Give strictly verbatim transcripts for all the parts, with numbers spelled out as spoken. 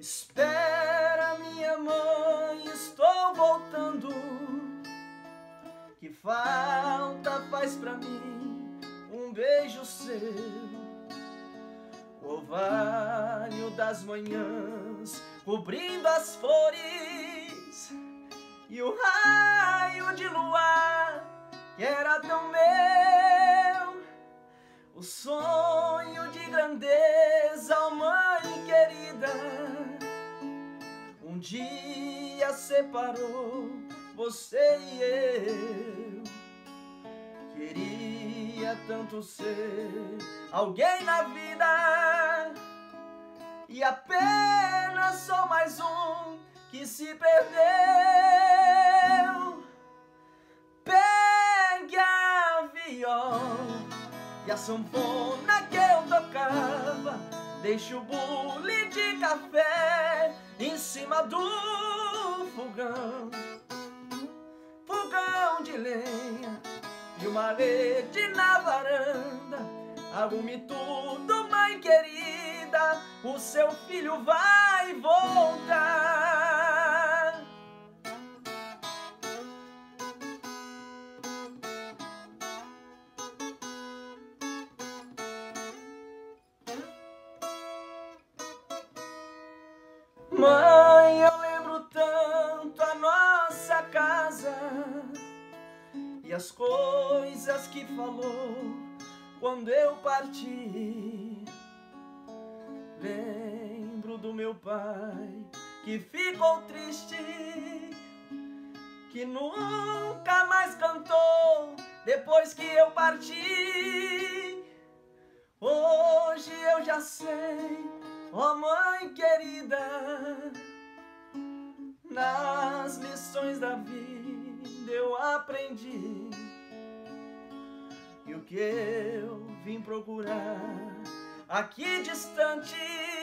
Espera, minha mãe, estou voltando. Que falta faz pra mim um beijo seu? O orvalho das manhãs cobrindo as flores e o raio de luar que era tão meu. O sonho de grandeza, oh mãe querida, um dia separou você e eu. Queria tanto ser alguém na vida e apenas sou mais um que se perdeu. Pegue a viola e a sanfona que eu tocava, deixe o bule de café em cima do fogão. Fogão de lenha e uma rede na varanda. Arrume tudo, mãe querida, o seu filho vai voltar. Mãe, eu lembro tanto a nossa casa e as coisas que falou quando eu parti. Lembro do meu pai que ficou triste, que nunca mais cantou depois que eu parti. Hoje eu já sei, ó mãe querida, nas lições da vida eu aprendi. E o que eu vim procurar aqui distante,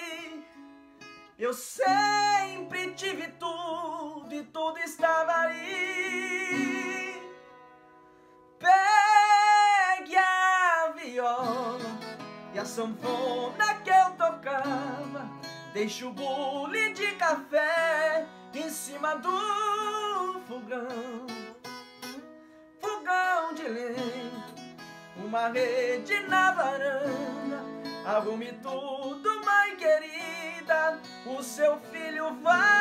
eu sempre tive tudo e tudo estava aí. Pegue a viola e a sanfona que eu tocava, deixe o bule de café em cima do fogão. Fogão de lenha, uma rede na varanda. Arrume tudo, mãe querida, o seu filho vai